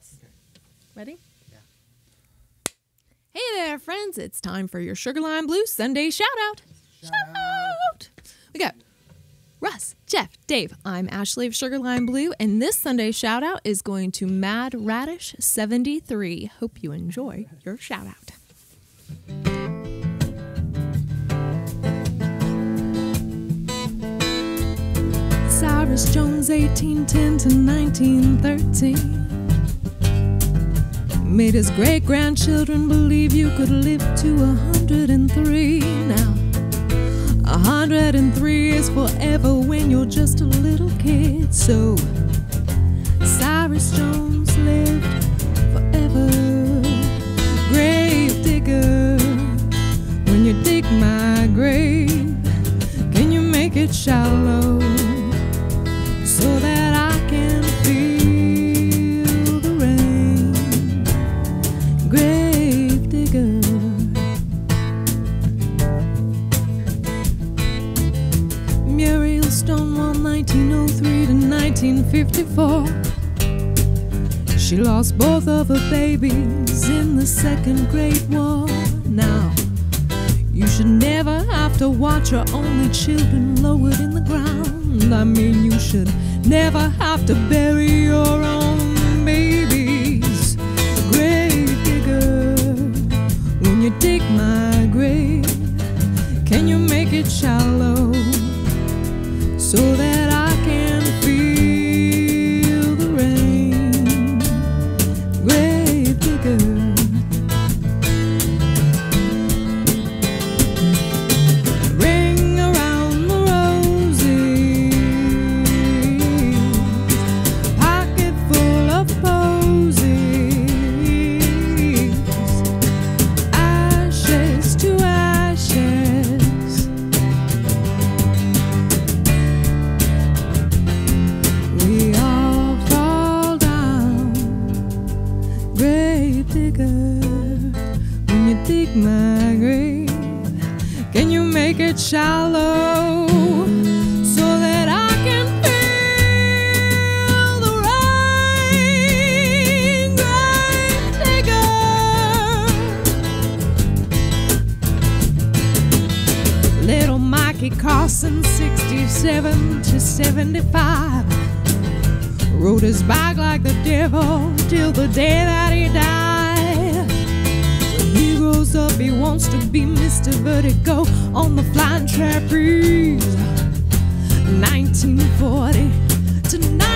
Yes. Okay. Ready? Yeah. Hey there, friends. It's time for your Sugarline Blue Sunday shout-out. Shout-out! We got Russ, Jeff, Dave. I'm Ashley of Sugarline Blue, and this Sunday shout-out is going to Mad Radish 73. Hope you enjoy your shout-out. Cyrus Jones, 1810 to 1913. Made his great-grandchildren believe you could live to 103. Now, 103 is forever when you're just a little kid. So, Cyrus Jones lived forever. Gravedigger, when you dig my grave, can you make it shallow so that I can feel the rain? Gravedigger. Muriel Stonewall, 1903 to 1954. She lost both of her babies in the Second Great War. Now, you should never have to watch your only children lowered in the ground. I mean, you should never have to bury your own babies. Gravedigger, when you dig my grave, can you make it shallow so that I can feel the rain? Gravedigger. Ring around the roses, pocket full of posies, ashes to ashes. We all fall down. Gravedigger, when you dig my grave, can you make it shallow so that I can feel the rain? Gravedigger. Little Mikey Carson, 67 to 75, rode his bike like the devil till the day that he died. When he grows up, he wants to be Mr. Vertigo on the flying trapeze. 1940 to